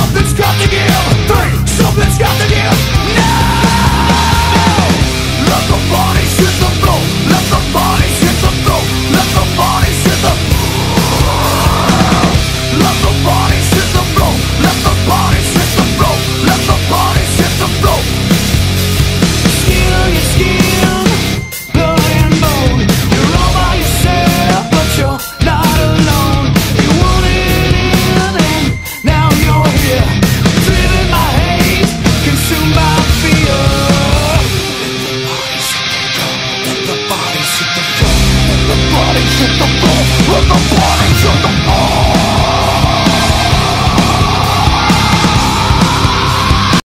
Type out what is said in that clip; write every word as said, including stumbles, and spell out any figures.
something's got to give. Three, something's got to give. Now, let the bodies hit the floor. Let the bodies hit the floor. Let the bodies hit the Let the bodies hit the floor. Let the bodies hit the floor. Let the bodies hit the floor. Skin on your skin, blood and bone. You're all by yourself, but you're not alone. You wanted in and now you're here. Driven by hate, consumed by fear. Let the bodies hit the floor. Let the bodies hit the floor. Let the bodies hit the floor. Let the bodies hit the floor.